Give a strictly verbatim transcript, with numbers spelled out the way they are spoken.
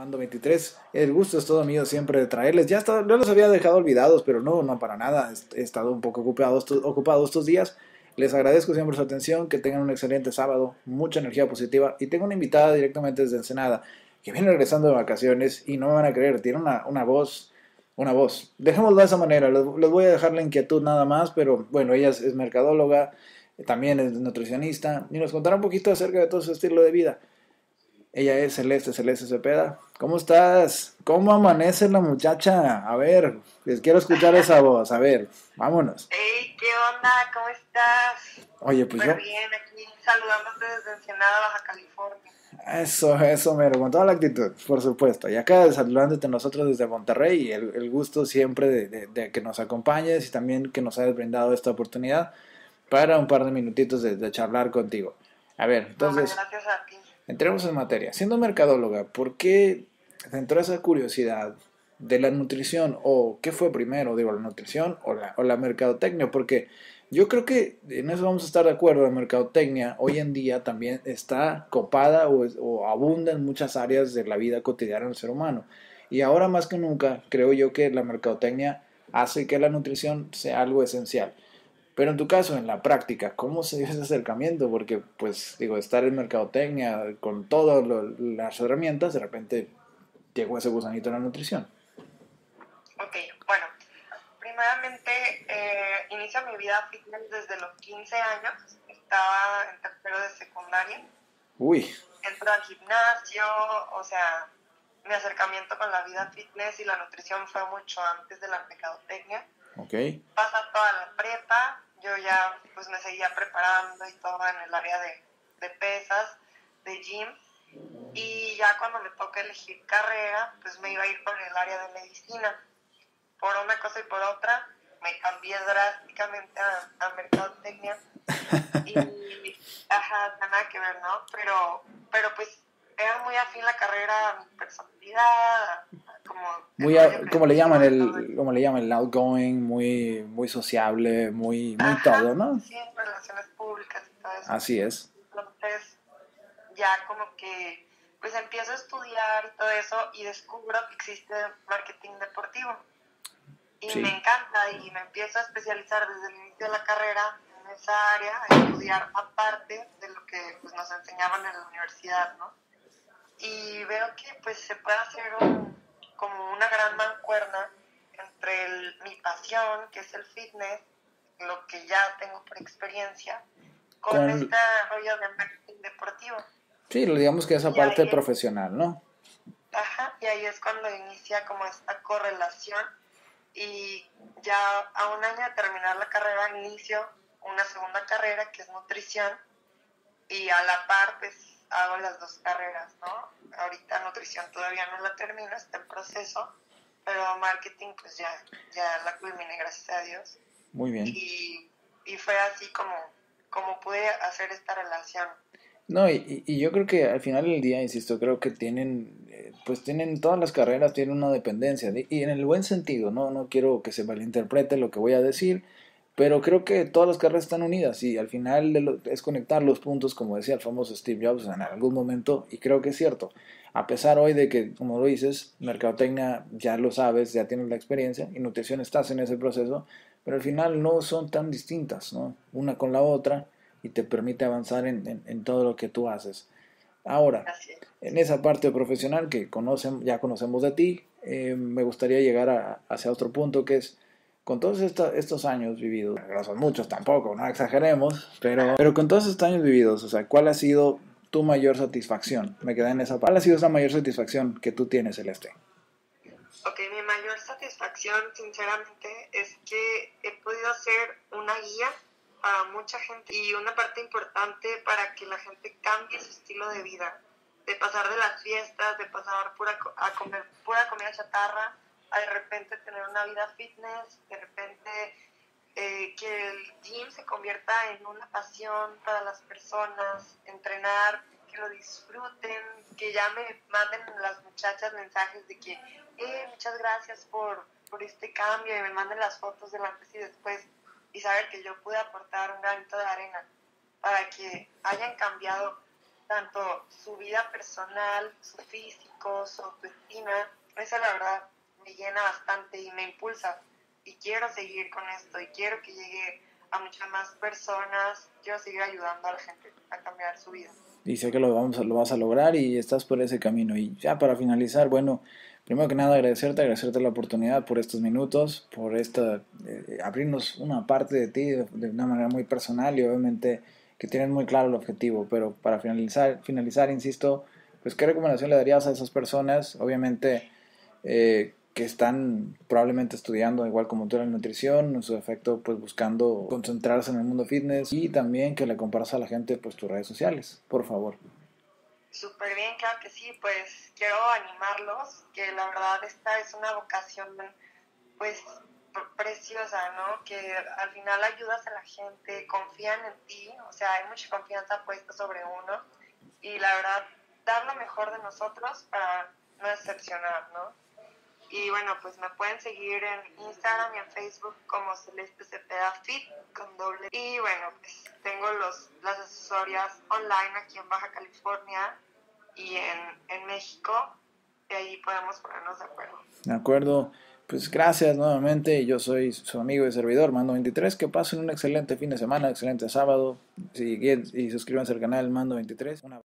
Armando veintitrés. El gusto es todo mío siempre de traerles. Ya está, no los había dejado olvidados, pero no, no para nada. He estado un poco ocupado, estos- ocupado estos días. Les agradezco siempre su atención, que tengan un excelente sábado, mucha energía positiva. Y tengo una invitada directamente desde Ensenada, que viene regresando de vacaciones y no me van a creer, tiene una, una voz, una voz. Dejémoslo de esa manera, les, les voy a dejar la inquietud nada más, pero bueno, ella es, es mercadóloga, también es nutricionista y nos contará un poquito acerca de todo su estilo de vida. Ella es Celeste, Celeste Cepeda. ¿Cómo estás? ¿Cómo amanece la muchacha? A ver, les quiero escuchar esa voz. A ver, vámonos. Hey, ¿qué onda? ¿Cómo estás? Oye, pues Súper yo, bien, aquí saludándote desde Ensenada, Baja California. eso, eso, mero, con toda la actitud, por supuesto. Y acá saludándote nosotros desde Monterrey, y el, el gusto siempre de, de- de que nos acompañes y también que nos hayas brindado esta oportunidad para un par de minutitos de, de charlar contigo. A ver, No, hombre, entonces, gracias a ti. entremos en materia. Siendo mercadóloga, ¿por qué te entró esa curiosidad de la nutrición? ¿O qué fue primero? Digo, la nutrición o la, o la mercadotecnia. Porque yo creo que en eso vamos a estar de acuerdo. La mercadotecnia hoy en día también está copada o, es- o abunda en muchas áreas de la vida cotidiana del ser humano. Y ahora más que nunca, creo yo que la mercadotecnia hace que la nutrición sea algo esencial. Pero en tu caso, en la práctica, ¿cómo se dio ese acercamiento? Porque, pues, digo, estar en mercadotecnia con todas lo- las herramientas, de repente llegó ese gusanito en la nutrición. Ok, bueno, primeramente eh, inicio mi vida fitness desde los quince años. Estaba en tercero de secundaria. Uy, Entro al gimnasio, o sea, mi acercamiento con la vida fitness y la nutrición fue mucho antes de la mercadotecnia. ok. Pasa toda la prepa, yo ya pues me seguía preparando y todo en el área de, de pesas, de gym, y ya cuando me toca elegir carrera, pues me iba a ir por el área de medicina. Por una cosa y por otra, me cambié drásticamente a, a mercadotecnia y, ajá, nada que ver, ¿no? Pero, pero pues era muy afín la carrera a mi personalidad, a- a como el Muy, rollo a- como le llaman creativo y todo el, eso. como le llaman el outgoing, muy, muy sociable, muy, muy todo, Ajá, ¿no? sí, en relaciones públicas y todo eso. Así es. Entonces, ya como que, pues empiezo a estudiar y todo eso y descubro que existe marketing deportivo. Y me Sí. encanta y me empiezo a especializar desde el inicio de la carrera en esa área, a estudiar aparte de lo que pues, nos enseñaban en la universidad, ¿no? Y veo que pues se puede hacer un, como una gran mancuerna entre el- mi pasión, que es el fitness, lo que ya tengo por experiencia, con Con, este rollo de marketing deportivo. sí, digamos que esa Y parte ahí, es- profesional, ¿no? ajá, y ahí es cuando inicia como esta correlación y ya a un año de terminar la carrera inicio una segunda carrera que es nutrición y a la par pues hago las dos carreras, ¿no? Ahorita nutrición todavía no la termino, está en proceso, pero marketing pues ya, ya la culminé, gracias a Dios. Muy bien. Y, y fue así como, como pude hacer esta relación. No, y, y yo creo que al final del día, insisto, creo que tienen, eh, pues tienen todas las carreras, tienen una dependencia, de- y en el buen sentido, ¿no? No quiero que se malinterprete lo que voy a decir, pero creo que todas las carreras están unidas y al final de lo- es conectar los puntos, como decía el famoso Steve Jobs en algún momento, y creo que es cierto. A pesar hoy de que, como lo dices, mercadotecnia ya lo sabes, ya tienes la experiencia, y nutrición estás en ese proceso, pero al final no son tan distintas, ¿no? Una con la otra y te permite avanzar en, en, en todo lo que tú haces. Ahora, Así es. en esa parte profesional que conocen, ya conocemos de ti, eh, me gustaría llegar a, hacia otro punto que es, con todos esta, estos años vividos, no son muchos tampoco, no exageremos, pero, pero con todos estos años vividos, o sea, ¿cuál ha sido tu mayor satisfacción? Me quedé en esa parte. ¿Cuál ha sido esa mayor satisfacción que tú tienes, Celeste? Ok, mi mayor satisfacción, sinceramente, es que he podido ser una guía para mucha gente y una parte importante para que la gente cambie su estilo de vida, de pasar de las fiestas, de pasar pura, co- a comer pura comida chatarra, a de repente tener una vida fitness, de repente eh, que el gym se convierta en una pasión para las personas, entrenar, que lo disfruten, que ya me manden las muchachas mensajes de que, eh, muchas gracias por, por este cambio y me manden las fotos del antes y después y saber que yo pude aportar un granito de arena para que hayan cambiado tanto su vida personal, su físico, su autoestima. Eso la verdad me llena bastante y me impulsa. Y quiero seguir con esto y quiero que llegue a muchas más personas. Quiero seguir ayudando a la gente a cambiar su vida. Y sé que lo, vamos a, lo vas a lograr y estás por ese camino. Y ya para finalizar, bueno, primero que nada agradecerte, agradecerte la oportunidad por estos minutos, por esta, eh, abrirnos una parte de ti de, de una manera muy personal y obviamente que tienes muy claro el objetivo. Pero para finalizar, finalizar, insisto, pues qué recomendación le darías a esas personas, obviamente eh, que están probablemente estudiando igual como tú la nutrición, en su efecto pues buscando concentrarse en el mundo fitness y también que le compartas a la gente pues tus redes sociales, por favor. Súper bien, claro que sí, pues quiero animarlos, que la verdad esta es una vocación pues preciosa, ¿no? Que al final ayudas a la gente, confían en ti, o sea, hay mucha confianza puesta sobre uno y la verdad, dar lo mejor de nosotros para no decepcionar, ¿no? Y bueno, pues me pueden seguir en Instagram y en Facebook como Celeste Cepeda Fit con doble. Y bueno, pues tengo los, las asesorías online aquí en Baja California y en, en México. Y ahí podemos ponernos de acuerdo. De acuerdo. Pues gracias nuevamente. Yo soy su amigo y servidor, Mando veintitrés. Que pasen un excelente fin de semana, excelente sábado. Y, y suscríbanse al canal Mando veintitrés. Una